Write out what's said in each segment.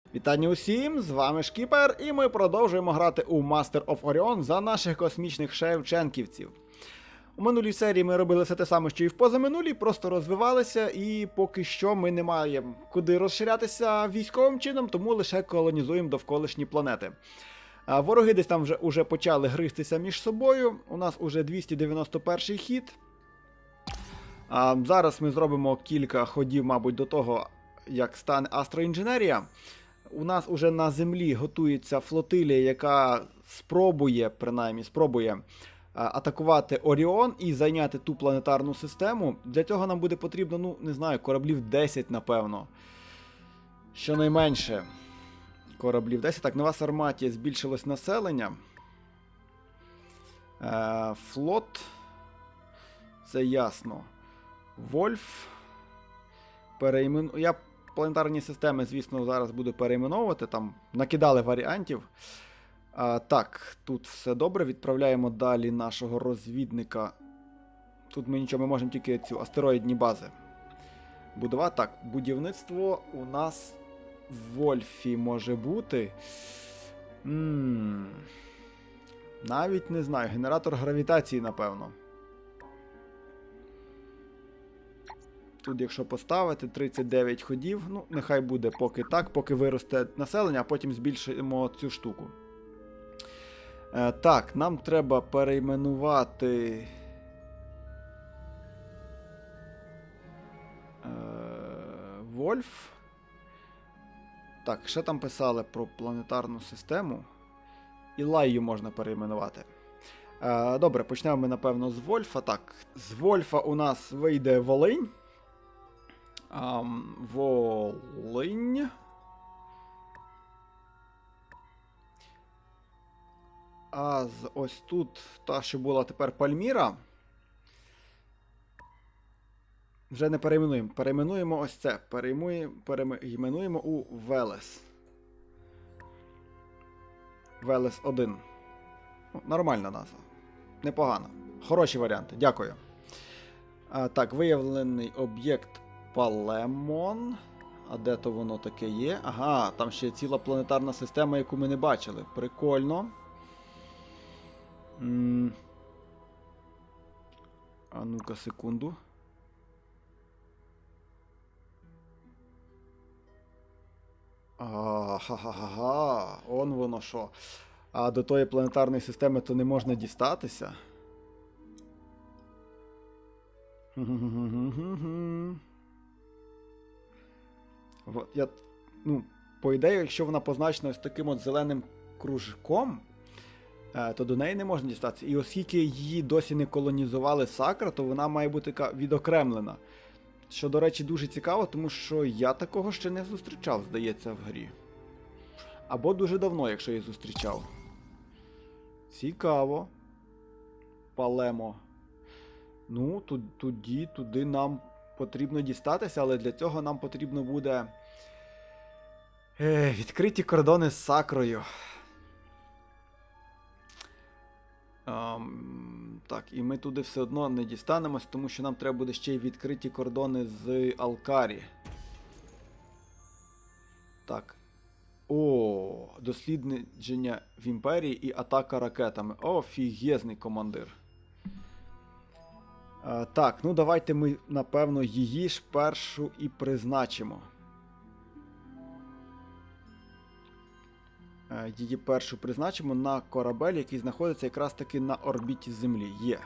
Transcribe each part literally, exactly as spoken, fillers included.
Вітання усім, з вами Шкіпер, і ми продовжуємо грати у Master of Orion за наших космічних шевченківців. У минулій серії ми робили все те саме, що і в позаминулій, просто розвивалися, і поки що ми не маємо куди розширятися військовим чином, тому лише колонізуємо довколишні планети. А вороги десь там вже уже почали гристися між собою, у нас уже двісті дев'яносто перший хід. А зараз ми зробимо кілька ходів, мабуть, до того, як стане астроінженерія. У нас уже на землі готується флотилія, яка спробує, принаймні, спробує атакувати Оріон і зайняти ту планетарну систему. Для цього нам буде потрібно, ну, не знаю, кораблів десять, напевно. Щонайменше кораблів десять. Так, нова Сарматія, збільшилось населення. Е, флот. Це ясно. Вольф. Переймен... Я планетарні системи, звісно, зараз буду перейменовувати. Там накидали варіантів. А, так, тут все добре. Відправляємо далі нашого розвідника. Тут ми нічого, ми можемо тільки цю астероїдні бази будувати. Так, будівництво у нас в Вольфі може бути. М-м-м. Навіть не знаю. Генератор гравітації, напевно. Тут, якщо поставити, тридцять дев'ять ходів, ну, нехай буде поки так, поки виросте населення, а потім збільшимо цю штуку. Е, так, нам треба перейменувати е, Вольф. Так, ще там писали про планетарну систему. І Лайю можна перейменувати. Е, добре, почнемо ми, напевно, з Вольфа. Так, з Вольфа у нас вийде Волинь. Um, Волинь. А з ось тут та, що була тепер Пальміра. Вже не перейменуємо. Перейменуємо ось це. Перейменуємо, перейменуємо у Велес. Велес один. Нормальна назва. Непогано. Хороші варіанти. Дякую. А, так, виявлений об'єкт Палемон. А де то воно таке є? Ага, там ще ціла планетарна система, яку ми не бачили. Прикольно. М а ну-ка, секунду. Ага, он воно що. А до тої планетарної системи то не можна дістатися. От, я, ну, по ідеї, якщо вона позначена ось таким от зеленим кружком, е, то до неї не можна дістатися. І оскільки її досі не колонізували Сакра, то вона має бути така відокремлена. Що, до речі, дуже цікаво, тому що я такого ще не зустрічав, здається, в грі. Або дуже давно, якщо я зустрічав. Цікаво. Палемо. Ну, тоді, туди нам потрібно дістатися, але для цього нам потрібно буде е, відкриті кордони з Сакрою. Ем, так, і ми туди все одно не дістанемось, тому що нам треба буде ще й відкриті кордони з Алкарі. Так. О, дослідження в Імперії і атака ракетами. Офігезний командир. А, так, ну давайте ми, напевно, її ж першу і призначимо. А, її першу призначимо на корабель, який знаходиться якраз таки на орбіті Землі. Є.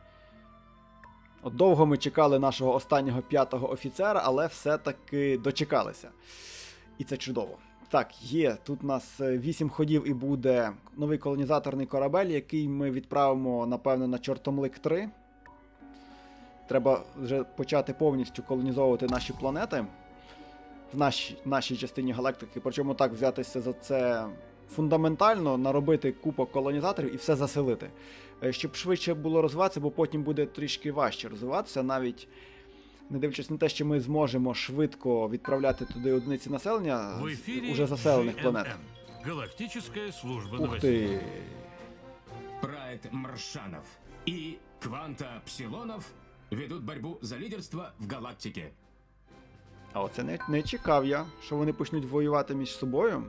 От довго ми чекали нашого останнього п'ятого офіцера, але все-таки дочекалися. І це чудово. Так, є. Тут у нас вісім ходів і буде новий колонізаторний корабель, який ми відправимо, напевно, на Чортомлик три. Треба вже почати повністю колонізовувати наші планети в нашій, нашій частині галактики. Причому так взятися за це фундаментально, наробити купу колонізаторів і все заселити. Щоб швидше було розвиватися, бо потім буде трішки важче розвиватися, навіть не дивлячись на те, що ми зможемо швидко відправляти туди одиниці населення з уже заселених планет. Галактическая служба Ух ти! Прайд Маршанов и Кванта Псилонов ведут борьбу за лидерство в галактике. А оце не, не чекав я, що вони почнуть воювати між собою.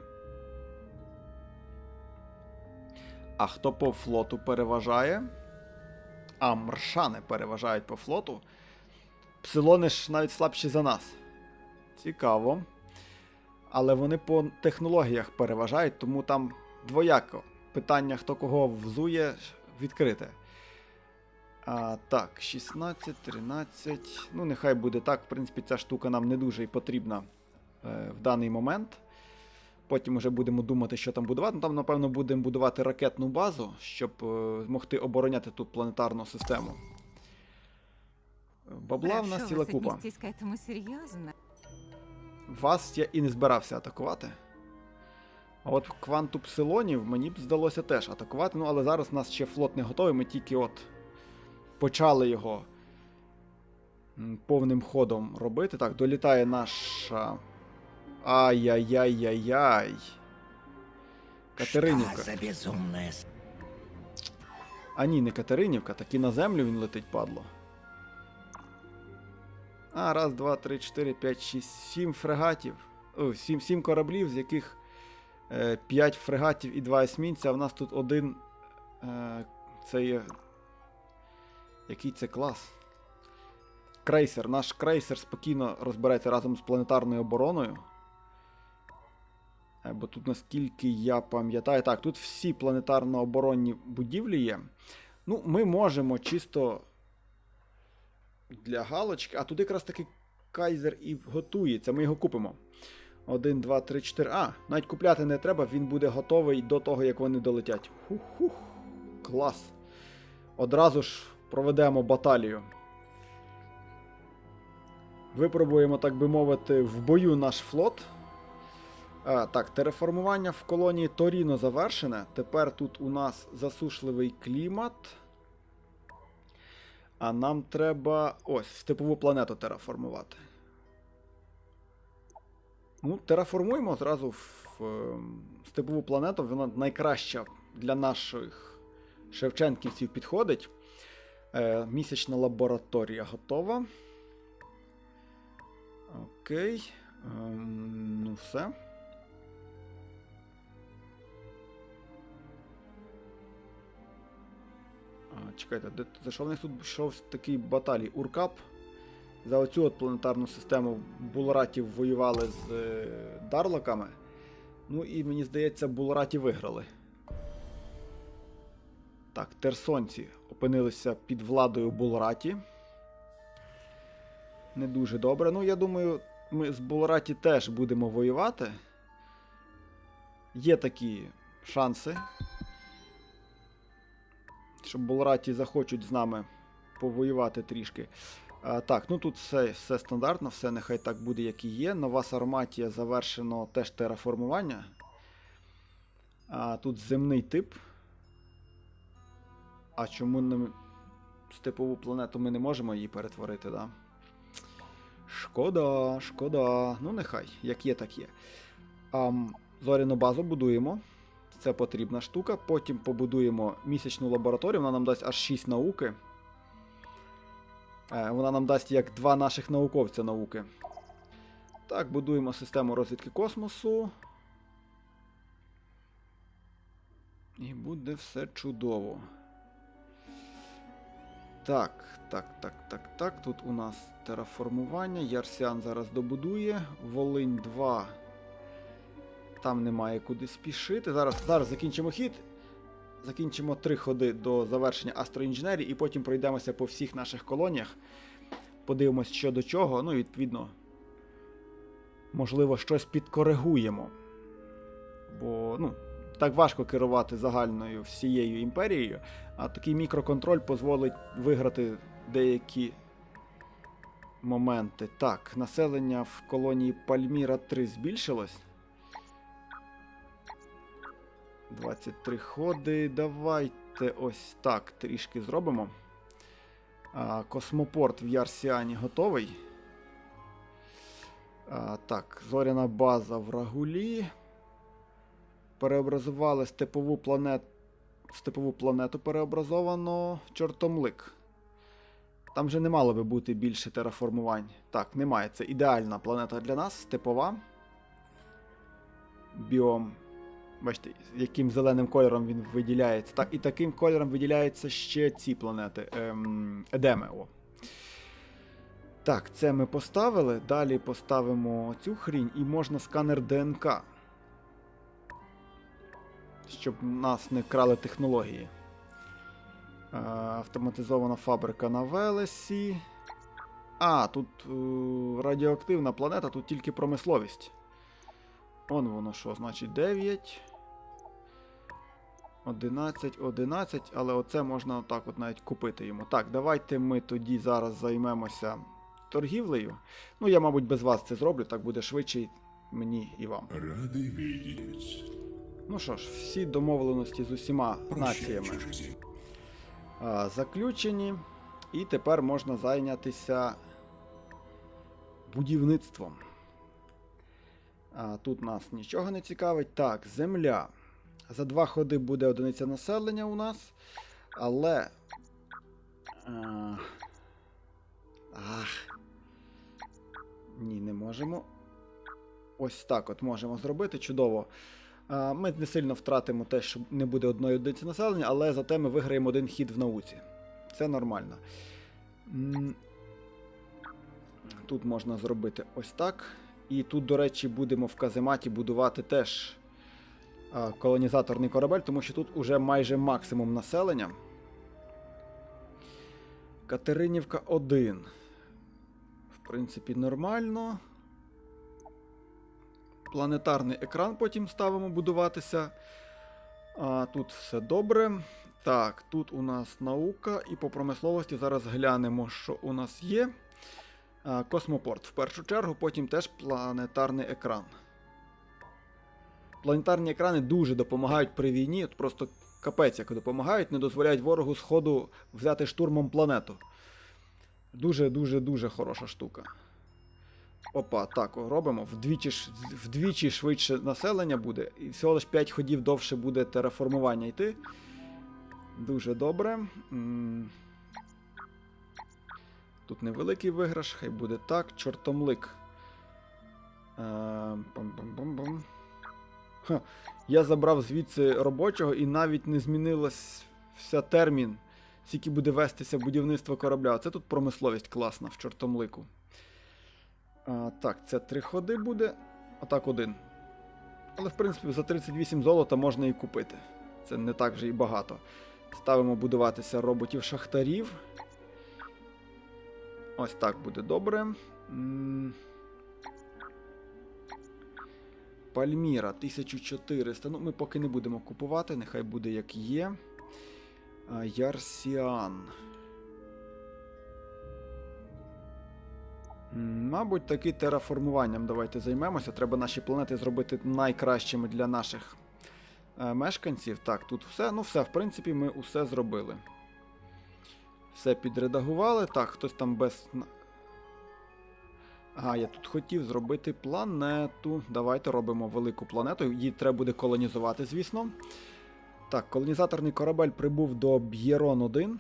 А хто по флоту переважає? А, маршани переважають по флоту. Псилони ж навіть слабші за нас. Цікаво. Але вони по технологіях переважають, тому там двояко. Питання, хто кого взує, відкрите. А, так, шістнадцять, тринадцять. Ну, нехай буде так. В принципі, ця штука нам не дуже і потрібна е, в даний момент. Потім вже будемо думати, що там будувати. Ну, там, напевно, будемо будувати ракетну базу, щоб е, змогти обороняти ту планетарну систему. Бабла в нас ціла купа. К этому серьезно. Вас я і не збирався атакувати. А от кванту псилонів мені б здалося теж атакувати. Ну, але зараз у нас ще флот не готовий, ми тільки от почали його повним ходом робити. Так, долітає наша... Ай-яй-яй-яй-яй. Катеринівка. А ні, не Катеринівка, так і на землю він летить, падло. А, раз, два, три, чотири, п'ять, шість, сім фрегатів. О, сім, сім кораблів, з яких е, п'ять фрегатів і два есмінця. А в нас тут один... Е, це є... Який це клас? Крейсер. Наш крейсер спокійно розбирається разом з планетарною обороною. Е, бо тут, наскільки я пам'ятаю... Так, тут всі планетарно-оборонні будівлі є. Ну, ми можемо чисто... Для галочки. А тут якраз таки кайзер і готується. Ми його купимо. Один, два, три, чотири. А, навіть купляти не треба, він буде готовий до того, як вони долетять. Хух-хух. Клас. Одразу ж проведемо баталію. Випробуємо, так би мовити, в бою наш флот. А, так, тереформування в колонії Торіно завершене. Тепер тут у нас засушливий клімат. А нам треба ось, степову планету тераформувати. Ну, тераформуємо зразу в, в степову планету. Вона найкраща для наших шевченківців підходить. Е, місячна лабораторія готова. Окей. Е, ну, все. Чекайте, де, за що в них тут йшов такий баталій? Уркап. За оцю от планетарну систему булратів воювали з е, дарлоками. Ну і, мені здається, булраті виграли. Так, терсонці опинилися під владою булраті. Не дуже добре. Ну, я думаю, ми з булраті теж будемо воювати. Є такі шанси. Що булраті захочуть з нами повоювати трішки. А, так, ну тут все, все стандартно, все нехай так буде, як і є. Нова Сарматія завершено теж тераформування. А, тут земний тип. А чому не... степову планету ми не можемо її перетворити, да? Шкода, шкода. Ну нехай, як є, так є. А, зоряну базу будуємо. Це потрібна штука. Потім побудуємо місячну лабораторію. Вона нам дасть аж шість науки. Е, вона нам дасть як два наших науковця науки. Так, будуємо систему розвідки космосу. І буде все чудово. Так, так, так, так, так. Тут у нас тераформування. Ярсіан зараз добудує. Волинь два. Там немає куди спішити. Зараз, зараз закінчимо хід. Закінчимо три ходи до завершення астроінженерії і потім пройдемося по всіх наших колоніях. Подивимось, що до чого. Ну і відповідно, можливо, щось підкоригуємо. Бо, ну, так важко керувати загальною всією імперією, а такий мікроконтроль дозволить виграти деякі моменти. Так, населення в колонії Пальміра три збільшилось. двадцять три ходи. Давайте ось так трішки зробимо. А, космопорт в Ярсіані готовий. А, так, зоряна база в Рагулі. Переобразували степову планету. Степову планету переобразовано. Чортомлик. Там вже не мало би бути більше тераформувань. Так, немає. Це ідеальна планета для нас, степова. Біом. Бачите, яким зеленим кольором він виділяється. Так, і таким кольором виділяються ще ці планети. Ем, Едеми. О. Так, це ми поставили. Далі поставимо цю хрінь і можна сканер ДНК. Щоб нас не крали технології. Е, автоматизована фабрика на Велесі. А, тут е, радіоактивна планета, тут тільки промисловість. Он воно що, значить дев'ять. одинадцять, одинадцять, але оце можна отак от навіть купити йому. Так, давайте ми тоді зараз займемося торгівлею. Ну, я, мабуть, без вас це зроблю, так буде швидше мені і вам. Рады видеть. Ну що ж, всі домовленості з усіма націями а, заключені. І тепер можна зайнятися будівництвом. А, тут нас нічого не цікавить. Так, земля. За два ходи буде одиниця населення у нас. Але. А... Ах. Ні, не можемо. Ось так от можемо зробити. Чудово. А, ми не сильно втратимо те, що не буде одної одиниці населення, але зате ми виграємо один хід в науці. Це нормально. Тут можна зробити ось так. І тут, до речі, будемо в казематі будувати теж а, колонізаторний корабель, тому що тут уже майже максимум населення. Катеринівка один. В принципі, нормально. Планетарний екран потім ставимо будуватися. А, тут все добре. Так, тут у нас наука, і по промисловості зараз глянемо, що у нас є. А, космопорт в першу чергу, потім теж планетарний екран. Планетарні екрани дуже допомагають при війні, от просто капець як допомагають, не дозволяють ворогу сходу взяти штурмом планету. Дуже-дуже-дуже хороша штука. Опа, так, робимо. Вдвічі, вдвічі швидше населення буде, і всього лиш п'ять ходів довше буде тераформування йти. Дуже добре. Тут невеликий виграш, хай буде так. Чортомлик. Пам-пам-пам-пам. Ха. Я забрав звідси робочого і навіть не змінилась вся термін, скільки буде вестися будівництво корабля. Це тут промисловість класна в Чортомлику. А, так, це три ходи буде. А так один. Але, в принципі, за тридцять вісім золота можна і купити. Це не так вже і багато. Ставимо будуватися роботів-шахтарів. Ось так буде добре. Пальміра тисяча чотириста. Ну, ми поки не будемо купувати, нехай буде як є. Ярсіан. Мабуть, таки тераформуванням давайте займемося. Треба наші планети зробити найкращими для наших е, мешканців. Так, тут все. Ну, все, в принципі, ми усе зробили. Все підредагували. Так, хтось там без... Ага, я тут хотів зробити планету. Давайте робимо велику планету. Її треба буде колонізувати, звісно. Так, колонізаторний корабель прибув до Б'єрон один.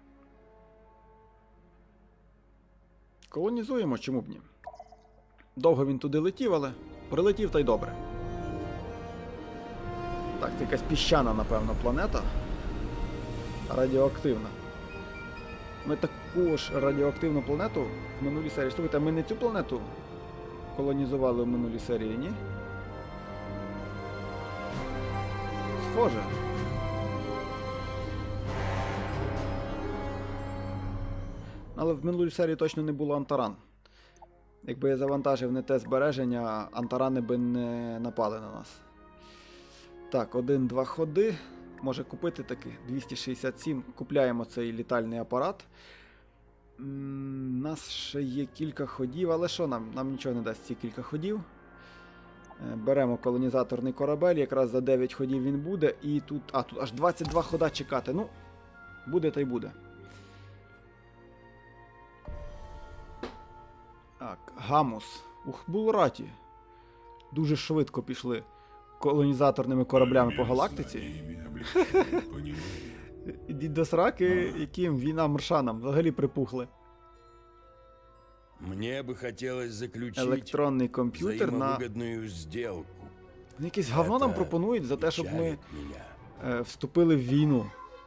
Колонізуємо, чому б ні. Довго він туди летів, але прилетів та й добре. Так, це якась піщана, напевно, планета. Радіоактивна. Ми таку ж радіоактивну планету в минулій серії. Слухайте, а ми не цю планету колонізували в минулій серії, ні? Схоже. Але в минулій серії точно не було Антаран. Якби я завантажив не те збереження, Антарани би не напали на нас. Так, один-два ходи. Може купити таки. двісті шістдесят сім. Купляємо цей літальний апарат. У нас ще є кілька ходів, але що нам? Нам нічого не дасть ці кілька ходів. Беремо колонізаторний корабель, якраз за дев'ять ходів він буде. І тут... А, тут аж двадцять два хода чекати. Ну, буде та й буде. Так, Гамус. Ух, Булраті. Дуже швидко пішли колонізаторними кораблями по галактиці. Ідіть до сраки, яким війна маршанам. Взагалі припухли. Мне бы хотелось заключить електронний комп'ютер на... взаимовыгодную сделку. Ну, якесь говно нам Це пропонують за те, щоб ми печалит меня. е, вступили в війну.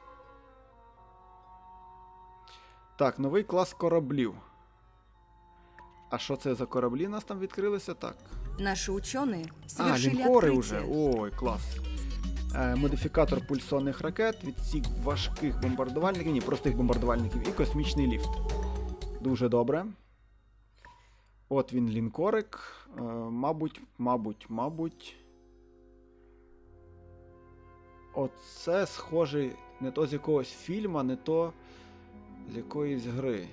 Так, новий клас кораблів. А що це за кораблі у нас там відкрилися? Так. Наши ученые А, совершили лінкори открытие. вже. Ой, клас. Е, модифікатор пульсонних ракет, відсік важких бомбардувальників, ні, простих бомбардувальників і космічний ліфт. Дуже добре. От він лінкорик. Е, мабуть, мабуть, мабуть. Оце схожий не то з якогось фільму, не то з якоїсь гри.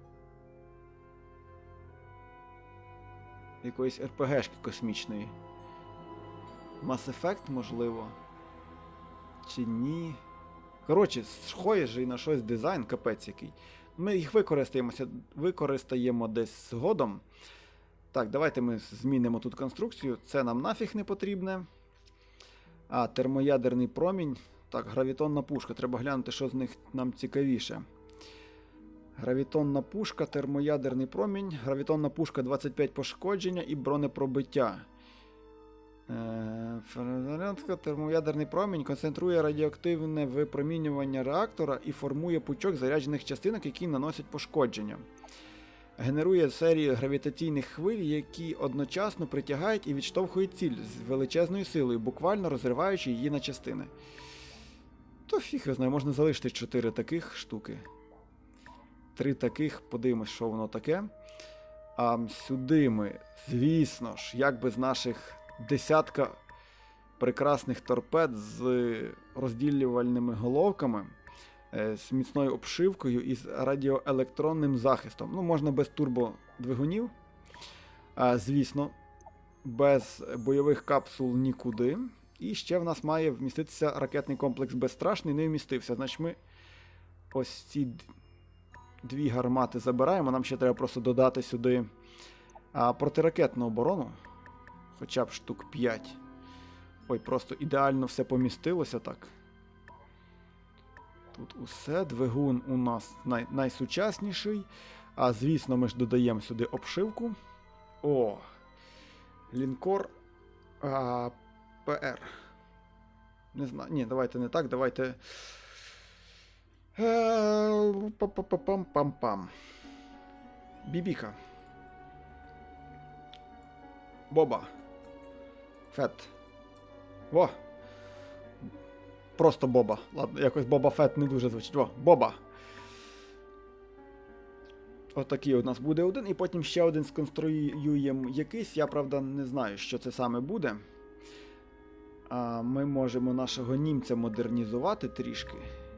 Якоїсь ер пе ге-шки космічної. Mass Effect, можливо. Чи ні. Коротше, схоже на щось дизайн, капець який. Ми їх використаємося, використаємо десь згодом. Так, давайте ми змінимо тут конструкцію. Це нам нафіг не потрібне. А, термоядерний промінь. Так, гравітонна пушка. Треба глянути, що з них нам цікавіше. Гравітонна пушка, термоядерний промінь. Гравітонна пушка двадцять п'ять пошкодження і бронепробиття. Е, термоядерний промінь концентрує радіоактивне випромінювання реактора і формує пучок заряджених частинок, які наносять пошкодження. Генерує серію гравітаційних хвиль, які одночасно притягають і відштовхують ціль з величезною силою, буквально розриваючи її на частини. То фіг я знаю, можна залишити чотири таких штуки. Три таких, подивимось, що воно таке. А сюди ми, звісно ж, як би з наших десятка прекрасних торпед з розділювальними головками, з міцною обшивкою і з радіоелектронним захистом. Ну, можна без турбодвигунів. А, звісно, без бойових капсул нікуди. І ще в нас має вміститися ракетний комплекс Безстрашний, не вмістився. Значить, ми ось ці дві гармати забираємо. Нам ще треба просто додати сюди а, протиракетну оборону. Хоча б штук п'ять. Ой, просто ідеально все помістилося так. Тут усе. Двигун у нас най найсучасніший. А, звісно, ми ж додаємо сюди обшивку. О! Лінкор а, пе ер. Не знаю. Ні, давайте не так, давайте. Пам-пам-пам-пам. Бібіка. Боба. Фет. Во! Просто Боба. Ладно, якось Боба Фет не дуже звучить. Во, Боба. Отакий у нас буде один, і потім ще один сконструюємо якийсь. Я, правда, не знаю, що це саме буде. А ми можемо нашого німця модернізувати трішки.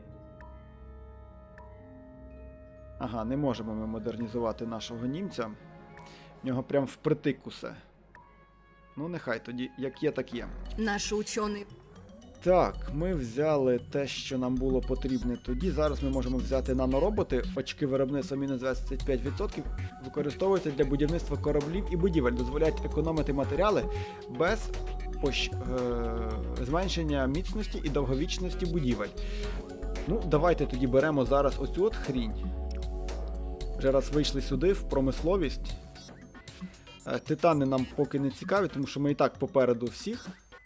Ага, не можемо ми модернізувати нашого німця. В нього прям впритик усе. Ну, нехай тоді, як є, так є. Наши ученые Так, ми взяли те, що нам було потрібне тоді. Зараз ми можемо взяти нанороботи. Очки виробництва мінус двадцять п'ять відсотків використовуються для будівництва кораблів і будівель. Дозволяють економити матеріали без пощ... е... зменшення міцності і довговічності будівель. Ну, давайте тоді беремо зараз оцю от хрінь. Вже раз вийшли сюди, в промисловість. Е, Титани нам поки не цікаві, тому що ми і так попереду всіх.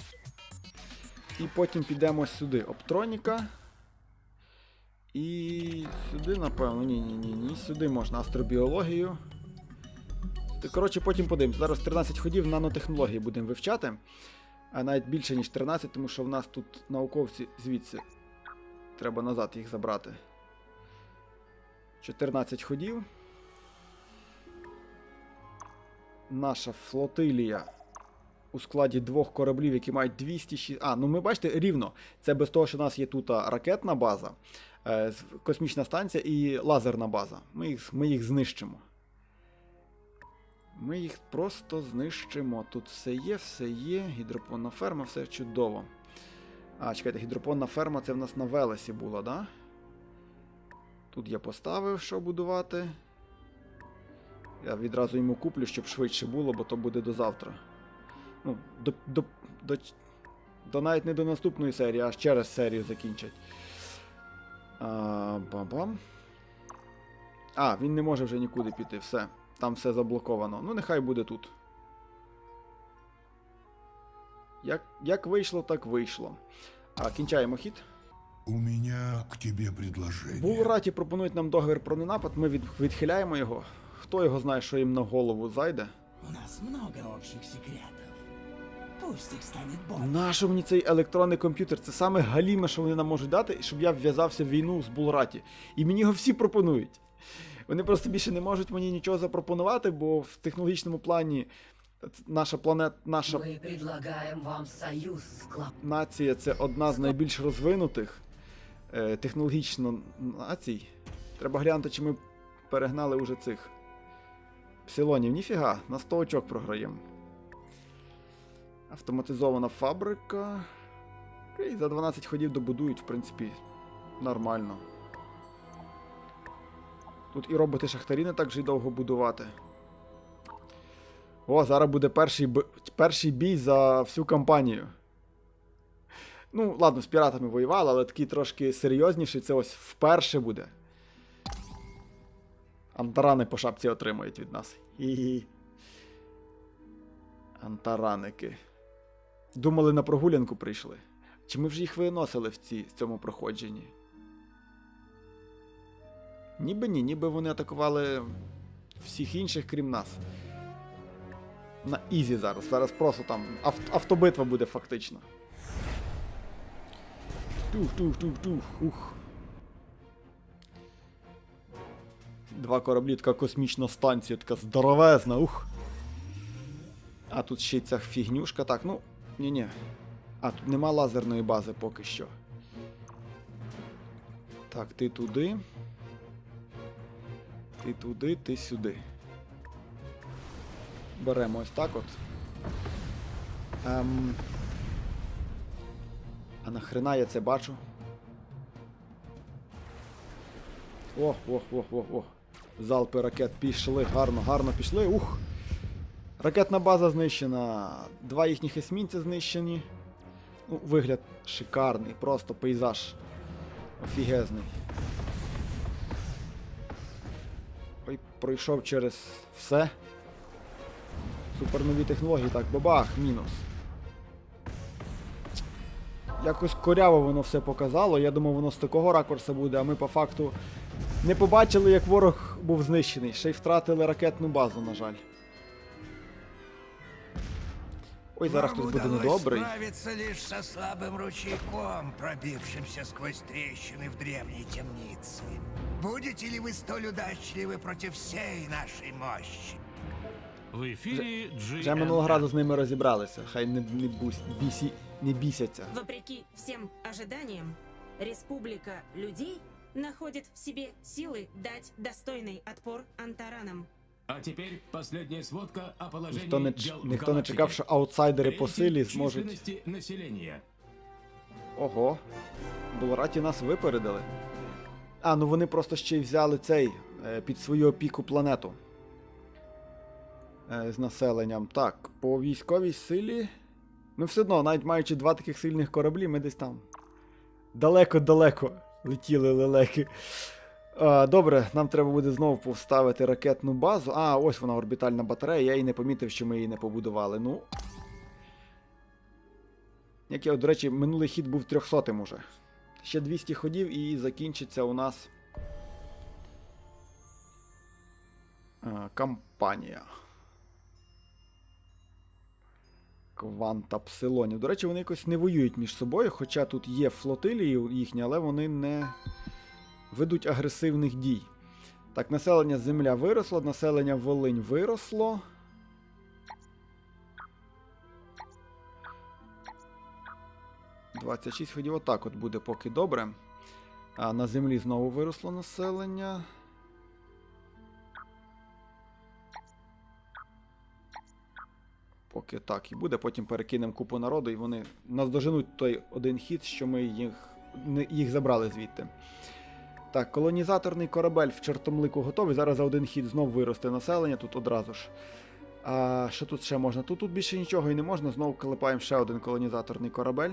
І потім підемо сюди. Оптроніка. І сюди, напевно, ні-ні-ні, сюди можна астробіологію. Коротше, потім подивимось. Зараз тринадцять ходів нанотехнології будемо вивчати. А навіть більше, ніж тринадцять, тому що в нас тут науковці звідси. Треба назад їх забрати. чотирнадцять ходів. Наша флотилія у складі двох кораблів, які мають двісті шість... А, ну ми бачите, рівно. Це без того, що у нас є тут ракетна база, е, космічна станція і лазерна база. Ми їх, ми їх знищимо. Ми їх просто знищимо. Тут все є, все є. Гідропонна ферма, все чудово. А, чекайте, гідропонна ферма це в нас на Велесі була, да? Тут я поставив, що будувати. Я відразу йому куплю, щоб швидше було, бо то буде до завтра. Ну, до, до, до, до навіть не до наступної серії, аж через серію закінчать. А, бам-бам. А, він не може вже нікуди піти, все. Там все заблоковано. Ну, нехай буде тут. Як, як вийшло, так вийшло. А, кінчаємо хід. У меня к тебе предложение. Булраті пропонують нам договір про ненапад, ми від, відхиляємо його. Хто його знає, що їм на голову зайде? У нас много общих секретов. Пусть их станет больше. Нащо мені цей електронний комп'ютер? Це саме галіме, що вони нам можуть дати, щоб я вв'язався в війну з Булраті. І мені його всі пропонують. Вони просто більше не можуть мені нічого запропонувати, бо в технологічному плані наша планета, наша Мы предлагаем вам союз с Клап. нація це одна з найбільш розвинутих е, технологічно націй. Треба глянути, чи ми перегнали уже цих псилонів. Ніфіга, на сто очок програємо. Автоматизована фабрика. Окей, за дванадцять ходів добудують, в принципі, нормально. Тут і роботи-шахтарі не так же й довго будувати. О, зараз буде перший, б... перший бій за всю кампанію. Ну, ладно, з піратами воювали, але такий трошки серйозніший, це ось вперше буде. Антарани по шапці отримають від нас. Хі-хі. Антараники. Думали, на прогулянку прийшли. Чи ми вже їх виносили в, ці, в цьому проходженні? Ніби ні, ніби вони атакували всіх інших, крім нас. На ізі зараз. Зараз просто там ав автобитва буде фактично. Тух-тух-тух-тух. Ух. Два кораблі, така космічна станція, така здоровезна, ух. А тут ще й ця фігнюшка. Так, ну, ні-ні. А, тут нема лазерної бази поки що. Так, ти туди. Ти туди, ти сюди. Беремо ось так от. Ем... А нахрена я це бачу? О, о, о, о, о. Залпи ракет пішли, гарно, гарно пішли. Ух! Ракетна база знищена. Два їхніх есмінця знищені. Ну, вигляд шикарний, просто пейзаж офігезний. Ой, пройшов через все. Супернові технології, так, бабах, мінус. Якось коряво воно все показало, я думав, воно з такого ракурсу буде, а ми по факту не побачили, як ворог був знищений. Ще й втратили ракетну базу, на жаль. Ой, зараз хтось буде недобрий. Справиться лишь со слабым ручейком, пробившимся сквозь трещины в древней темнице. Будете ли вы столь удачливы против всей нашей мощи? В эфире джи Вже минулого разу з ними розібралися, хай не, не, бусь, бісі, не бісяться. Вопреки всем ожиданиям, Республика Людей находит в себе силы дать достойный отпор антаранам. А теперь последняя сводка о положении Ніхто не, дел в ніхто не галактике. чекав, що аутсайдери по Рейтинг силі зможуть... численности населения. Ого. Булраті нас випередили. А, ну вони просто ще й взяли цей, е, під свою опіку планету. Е, з населенням. Так, по військовій силі... Ну все одно, навіть маючи два таких сильних кораблі, ми десь там далеко-далеко летіли лелеки. А, добре, нам треба буде знову поставити ракетну базу. А, ось вона, орбітальна батарея, я і не помітив, що ми її не побудували. Ну. Як я, до речі, минулий хід був трьохсотим уже. Ще двісті ходів і закінчиться у нас а, кампанія. Кванта псилонів. До речі, вони якось не воюють між собою, хоча тут є флотилії їхні, але вони не ведуть агресивних дій. Так, населення Земля виросло, населення Волинь виросло. двадцять шість ходів, отак от буде поки добре. А на Землі знову виросло населення. Поки так і буде, потім перекинемо купу народу, і вони нас доженуть той один хід, що ми їх, не, їх забрали звідти. Так, колонізаторний корабель в чортомлику готовий. Зараз за один хід знов виросте населення, тут одразу ж. А що тут ще можна? Тут, тут більше нічого і не можна, знову клепаємо ще один колонізаторний корабель.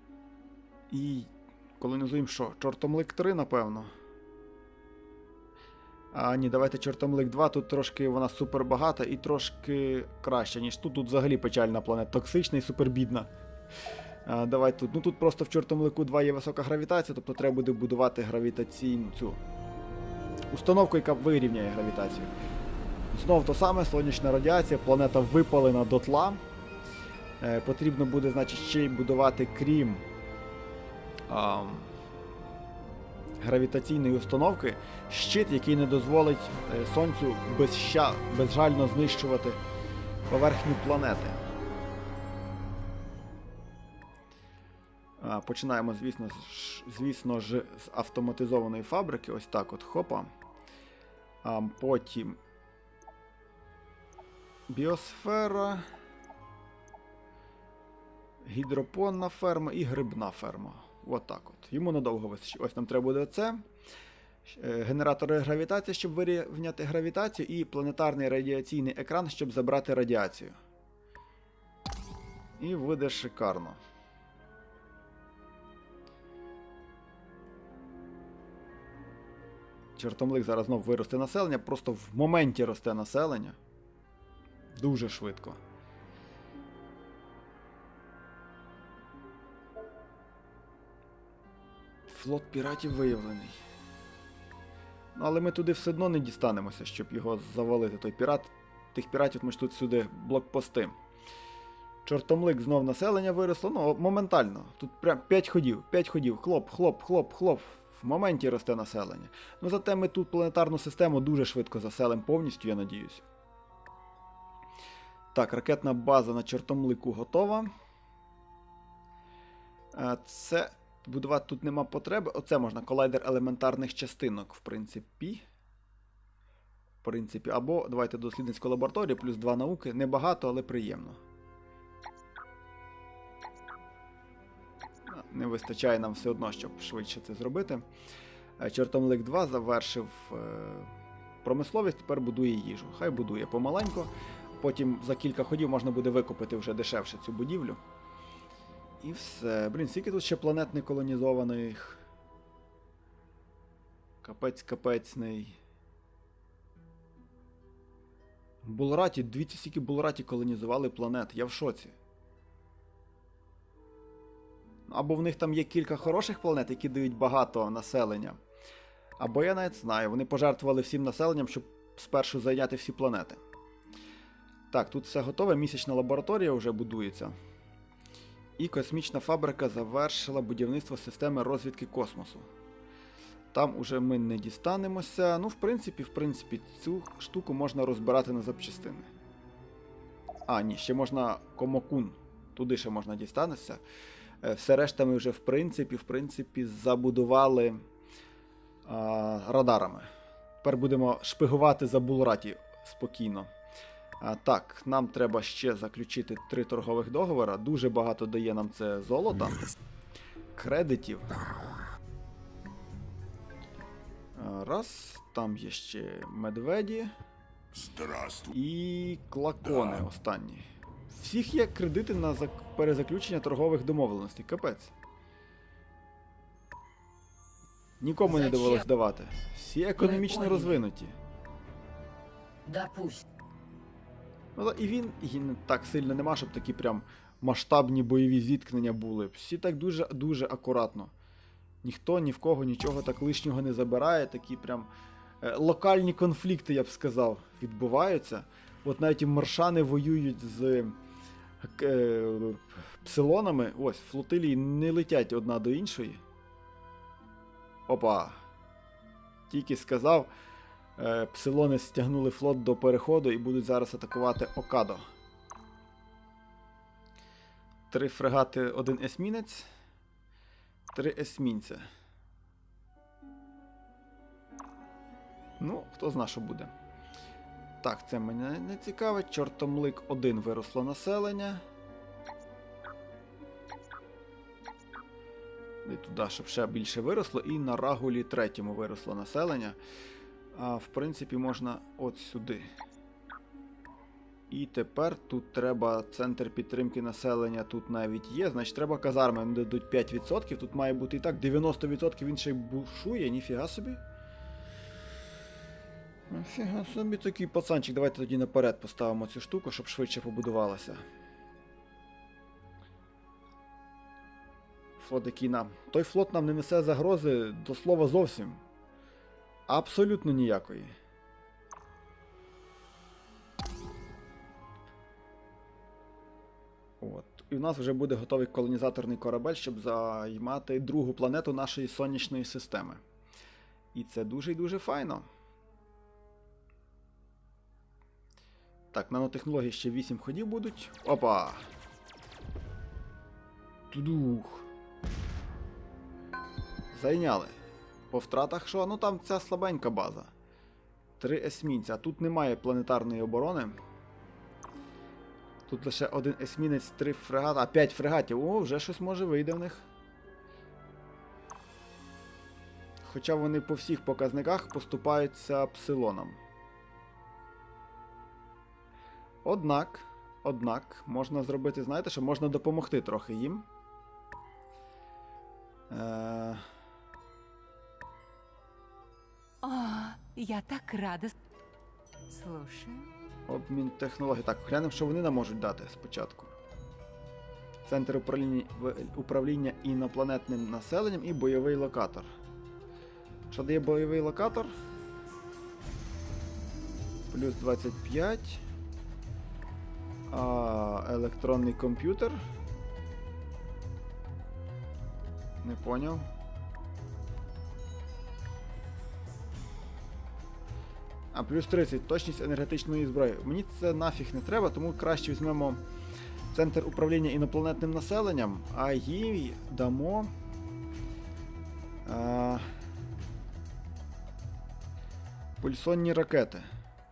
І колонізуємо що? Чортомлик три, напевно. А ні, давайте Чортомлик два, тут трошки вона супер багата і трошки краща, ніж тут. Тут взагалі печальна планета, токсична і супербідна. А, давай тут. Ну тут просто в Чортомлику два є висока гравітація, тобто треба буде будувати гравітаційну цю установку, яка вирівняє гравітацію. Знову то саме, сонячна радіація, планета випалена дотла. Е, потрібно буде, значить, ще й будувати, крім а, гравітаційної установки, щит, який не дозволить е, Сонцю безща, безжально знищувати поверхню планети. А, починаємо, звісно ж, звісно ж, з автоматизованої фабрики. Ось так от, хопа. А, потім біосфера, гідропонна ферма і грибна ферма. От так от. Йому надовго вистачить. Ось нам треба буде це. Генератори гравітації, щоб вирівняти гравітацію, і планетарний радіаційний екран, щоб забрати радіацію. І вийде шикарно. Чортомлик зараз знов виросте населення, просто в моменті росте населення. Дуже швидко. Флот піратів виявлений. Ну, але ми туди все одно не дістанемося, щоб його завалити. Той пірат, тих піратів ми ж тут сюди блокпости. Чортомлик знов населення виросло, ну, моментально. Тут прям п'ять ходів, п'ять ходів, хлоп, хлоп, хлоп, хлоп. В моменті росте населення. Ну, зате ми тут планетарну систему дуже швидко заселимо повністю, я надіюсь. Так, ракетна база на Чортомлику готова. Це будувати тут нема потреби. Оце можна, колайдер елементарних частинок, в принципі. В принципі, або давайте дослідницьку лабораторію, плюс два науки. Небагато, але приємно. Не вистачає нам все одно, щоб швидше це зробити. Чортомлик два завершив е, промисловість, тепер будує їжу. Хай будує помаленько. Потім за кілька ходів можна буде викупити вже дешевше цю будівлю. І все. Блін, скільки тут ще планет не колонізованих. Капець-капецний. Булраті, дивіться, скільки Булраті колонізували планет. Я в шоці. Або в них там є кілька хороших планет, які дають багато населення. Або я навіть знаю, вони пожертвували всім населенням, щоб спершу зайняти всі планети. Так, тут все готове, місячна лабораторія вже будується. І космічна фабрика завершила будівництво системи розвідки космосу. Там уже ми не дістанемося. Ну, в принципі, в принципі, цю штуку можна розбирати на запчастини. А, ні, ще можна Комокун. Туди ще можна дістанеться. Все решта ми вже, в принципі, в принципі, забудували а, радарами. Тепер будемо шпигувати за Булраті спокійно. А, так, нам треба ще заключити три торгових договори. Дуже багато дає нам це золота, кредитів. А, раз, там є ще медведі. Здравствуй. І клакони останні. Всіх є кредити на перезаключення торгових домовленостей. Капець. Нікому не довелось давати. Всі економічно розвинуті. Допустим. Ну, і він, і не так сильно нема, щоб такі прям масштабні бойові зіткнення були. Всі так дуже-дуже акуратно. Ніхто ні в кого нічого так лишнього не забирає. Такі прям е, локальні конфлікти, я б сказав, відбуваються. От навіть і маршани воюють з е, псилонами. Ось, флотилії не летять одна до іншої. Опа. Тільки сказав, е, псилони стягнули флот до переходу і будуть зараз атакувати Окадо. Три фрегати, один есмінець. Три есмінця. Ну, хто зна, що буде. Так, це мене не цікавить. Чортомлик один виросло населення. І туди, щоб ще більше виросло. І на Рагулі третьому виросло населення. А в принципі можна от сюди. І тепер тут треба центр підтримки населення, тут навіть є. Значить треба казарми, вони дадуть п'ять відсотків. Тут має бути і так дев'яносто відсотків, він ще й бушує, ніфіга собі. Фіга собі такий пацанчик. Давайте тоді наперед поставимо цю штуку, щоб швидше побудувалася. Флот, який нам. Той флот нам не несе загрози до слова зовсім. Абсолютно ніякої. От. І в нас вже буде готовий колонізаторний корабель, щоб займати другу планету нашої сонячної системи. І це дуже і дуже файно. Так, нанотехнології ще вісім ходів будуть. Опа! Тудух. Зайняли. По втратах що? Ну там ця слабенька база. Три есмінця. А тут немає планетарної оборони. Тут лише один есмінець, три фрегати, а п'ять фрегатів. О, вже щось може вийде в них. Хоча вони по всіх показниках поступаються псилоном. Однак, однак, можна зробити, знаєте, що можна допомогти трохи їм. Е... О, я так рада. Слушаю. Обмін технологій. Так, глянемо, що вони нам можуть дати спочатку. Центр управління, управління інопланетним населенням і бойовий локатор. Що дає бойовий локатор? Плюс двадцять п'ять. А, електронний комп'ютер. Не поняв. А, плюс тридцять. Точність енергетичної зброї. Мені це нафіг не треба, тому краще візьмемо центр управління інопланетним населенням, а їй дамо... А, пульсонні ракети.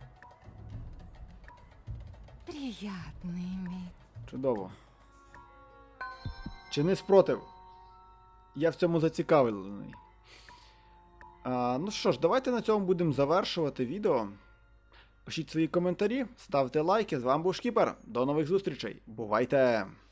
Приятно иметь. Чудово. Чи не спротив? Я в цьому зацікавлений. А, ну що ж, давайте на цьому будемо завершувати відео. Пишіть свої коментарі, ставте лайки. З вами був Шкіпер. До нових зустрічей. Бувайте!